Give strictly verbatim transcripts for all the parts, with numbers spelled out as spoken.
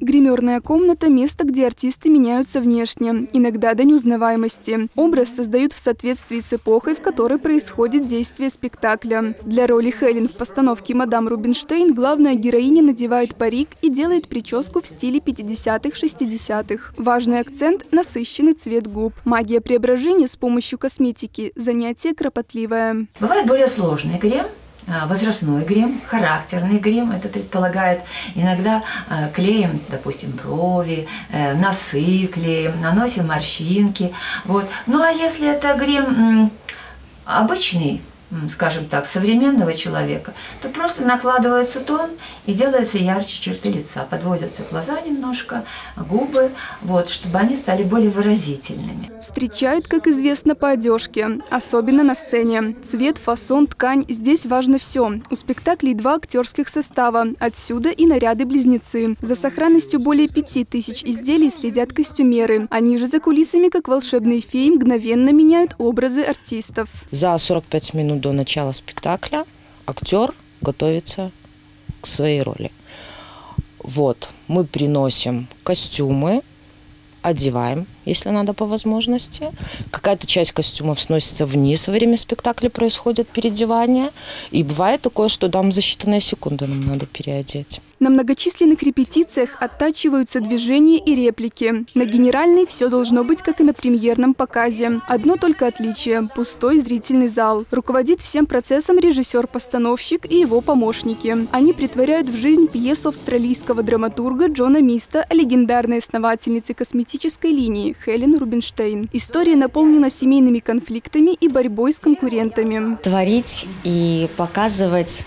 Гримерная комната – место, где артисты меняются внешне, иногда до неузнаваемости. Образ создают в соответствии с эпохой, в которой происходит действие спектакля. Для роли Хелен в постановке «Мадам Рубинштейн» главная героиня надевает парик и делает прическу в стиле пятидесятых-шестидесятых. Важный акцент – насыщенный цвет губ. Магия преображения с помощью косметики – занятие кропотливое. Бывает более сложный грим. Возрастной грим, характерный грим, это предполагает иногда клеим, допустим, брови, носы клеим, наносим морщинки. Вот. Ну а если это грим обычный, скажем так, современного человека, то просто накладывается тон и делаются ярче черты лица, подводятся глаза немножко, губы, вот, чтобы они стали более выразительными. Встречают, как известно, по одежке, особенно на сцене. Цвет, фасон, ткань – здесь важно все. У спектаклей два актерских состава, отсюда и наряды-близнецы. За сохранностью более пяти тысяч изделий следят костюмеры. Они же за кулисами, как волшебные феи, мгновенно меняют образы артистов. За сорок пять минут до начала спектакля актер готовится к своей роли. Вот, мы приносим костюмы, одеваем, если надо по возможности. Какая-то часть костюмов сносится вниз во время спектакля, происходит переодевание. И бывает такое, что там за считанные секунды нам надо переодеть. На многочисленных репетициях оттачиваются движения и реплики. На генеральной все должно быть, как и на премьерном показе. Одно только отличие – пустой зрительный зал. Руководит всем процессом режиссер-постановщик и его помощники. Они притворяют в жизнь пьесу австралийского драматурга Джона Миста о легендарной основательнице косметической линии Хелен Рубинштейн. История наполнена семейными конфликтами и борьбой с конкурентами. Творить и показывать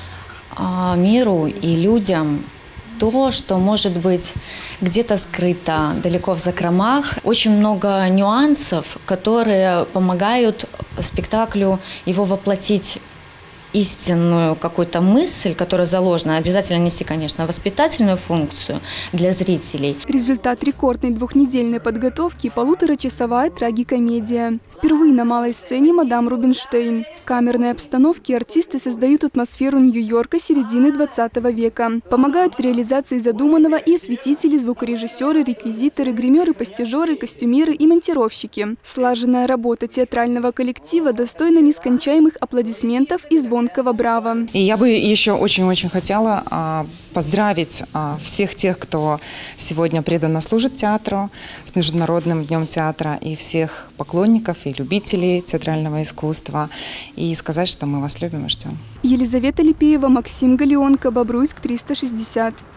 миру и людям то, что может быть где-то скрыто далеко в закромах. Очень много нюансов, которые помогают спектаклю его воплотить истинную какую-то мысль, которая заложена, обязательно нести, конечно, воспитательную функцию для зрителей. Результат рекордной двухнедельной подготовки – полуторачасовая трагикомедия. Впервые на малой сцене «Мадам Рубинштейн». В камерной обстановке артисты создают атмосферу Нью-Йорка середины двадцатого века. Помогают в реализации задуманного и осветители, звукорежиссеры, реквизиторы, гримеры, постижеры, костюмеры и монтировщики. Слаженная работа театрального коллектива достойна нескончаемых аплодисментов и звонкого браво. И я бы еще очень-очень хотела а, поздравить а, всех тех, кто сегодня преданно служит театру, с Международным днем театра, и всех поклонников и любителей театрального искусства, и сказать, что мы вас любим и ждем. Елизавета Липеева, Максим Галеонко, Бобруйск, триста шестьдесят.